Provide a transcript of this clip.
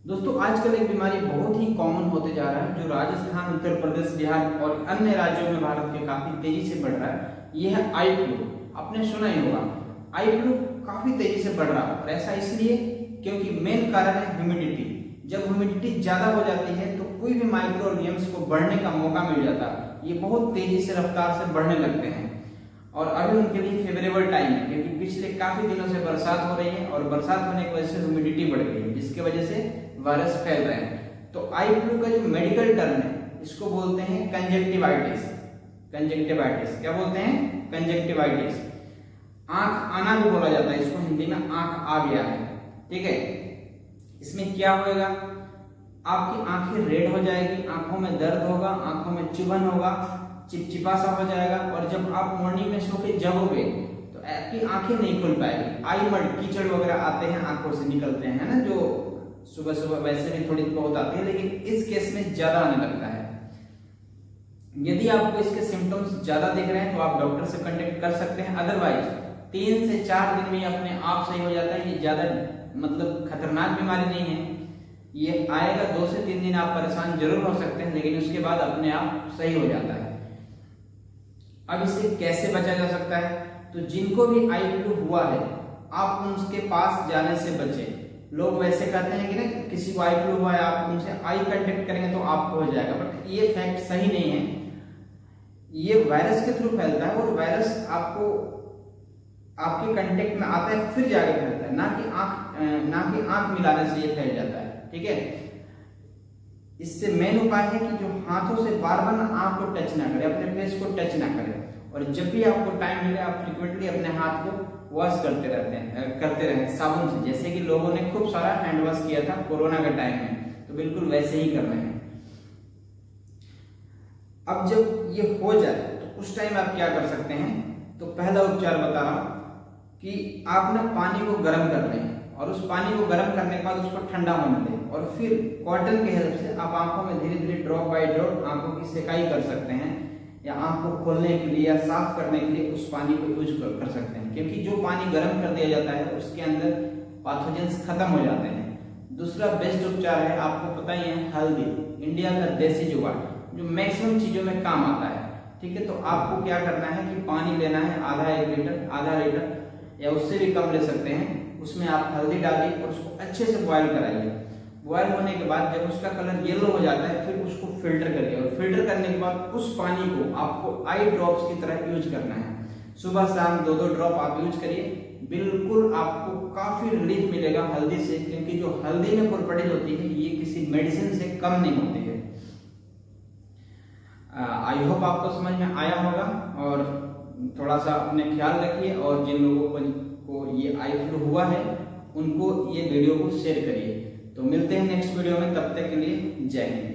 दोस्तों आजकल एक बीमारी बहुत ही कॉमन होते जा रहा है जो राजस्थान, उत्तर प्रदेश, बिहार और अन्य राज्यों में भारत के काफी तेजी से बढ़ रहा है। यह है आई फ्लू। आपने सुना ही होगा, आई फ्लू काफी तेजी से बढ़ रहा है और ऐसा इसलिए क्योंकि मेन कारण है ह्यूमिडिटी। जब ह्यूमिडिटी ज्यादा हो जाती है तो कोई भी माइक्रो ऑर्गेनिम्स को बढ़ने का मौका मिल जाता है। ये बहुत तेजी से रफ्तार से बढ़ने लगते हैं और अभी उनके लिए फेवरेबल टाइम है क्योंकि पिछले काफी दिनों से बरसात हो रही है और बरसात होने की वजह से ह्यूमिडिटी बढ़ गई है, जिसकी वजह से वायरस फैल रहे हैं। तो आई फ्लू का जो मेडिकल टर्म है इसको बोलते हैं कंजक्टिवाइटिस। कंजक्टिवाइटिस क्या बोलते हैं? कंजक्टिवाइटिस। आंख आना भी बोला जाता है इसको, हिंदी में आंख आ गया है। ठीक है, इसमें क्या होगा? आपकी आंखें रेड हो जाएगी, आंखों में दर्द होगा, आंखों में चुभन होगा, चिपचिपा सा हो जाएगा और जब आप मॉर्निंग में सो के जगोगे तो आपकी आंखें नहीं खुल पाएगी। आई मड, कीचड़ वगैरह आते हैं आंखों से निकलते हैं ना, जो सुबह सुबह वैसे भी थोड़ी बहुत आती है, लेकिन इस केस में ज्यादा आने लगता है। यदि आपको इसके सिम्टम्स ज्यादा दिख रहे हैं तो आप डॉक्टर से कांटेक्ट कर सकते हैं। अदरवाइज 3 से 4 दिन में अपने आप सही हो जाता है। ये ज्यादा मतलब खतरनाक बीमारी नहीं है। ये आएगा 2 से 3 दिन, आप परेशान जरूर हो सकते हैं, लेकिन उसके बाद अपने आप सही हो जाता है। अब इससे कैसे बचा जा सकता है? तो जिनको भी आई फ्लू हुआ है आप उनके पास जाने से बचें। लोग वैसे कहते हैं कि ना किसी को आई फ्लू हुआ है, आप उनसे आई कांटेक्ट करेंगे तो आपको हो जाएगा, बट ये फैक्ट सही नहीं है। ये वायरस के थ्रू फैलता है और वायरस आपको आपके कांटेक्ट में आता है फिर जाके फैलता है, ना कि आंख मिलाने से ये फैल जाता है। ठीक है, इससे मेन उपाय है कि जो हाथों से बार बार आंख को टच ना करे, अपने फेस को टच ना करे और जब भी आपको टाइम मिले आप फ्रिक्वेंटली अपने हाथ को वॉश करते रहें साबुन से, जैसे कि लोगों ने खूब सारा हैंड वॉश किया था कोरोना के टाइम में, तो बिल्कुल वैसे ही करना है। अब जब ये हो जाए तो उस टाइम आप क्या कर सकते हैं? तो पहला उपचार बता रहा हूं कि आप ना पानी को गर्म कर लें और उस पानी को गर्म करने के बाद उसको ठंडा होने दें और फिर कॉटन की हेल्प से आप आंखों में धीरे धीरे ड्रॉप बाय ड्रॉप आंखों की सेकाई कर सकते हैं, या आंख को खोलने के लिए या साफ करने के लिए उस पानी को यूज कर सकते हैं, क्योंकि जो पानी गर्म कर दिया जाता है उसके अंदर पैथोजेंस खत्म हो जाते हैं। दूसरा बेस्ट उपचार है, आपको पता ही है, हल्दी, इंडिया का देसी जुगाड़ जो मैक्सिमम चीजों में काम आता है। ठीक है, तो आपको क्या करना है कि पानी लेना है आधा लीटर या उससे भी कम ले सकते हैं। उसमें आप हल्दी डालिए और उसको अच्छे से बॉयल कराइए। बॉयल होने के बाद जब उसका कलर येलो हो जाता है फिर उसको फिल्टर करिए और फिल्टर करने के बाद उस पानी को आपको आई ड्रॉप्स की तरह यूज करना है। सुबह शाम 2-2 ड्रॉप आप यूज करिए, बिल्कुल आपको काफी रिलीफ मिलेगा हल्दी से, क्योंकि जो हल्दी में प्रॉपर्टीज होती है ये किसी मेडिसिन से कम नहीं होती है। आई होप आपको समझ में आया होगा और थोड़ा सा अपने ख्याल रखिए और जिन लोगों को ये आई फ्लू हुआ है उनको ये वीडियो को शेयर करिए। तो मिलते हैं नेक्स्ट वीडियो में, तब तक के लिए जय हिंद।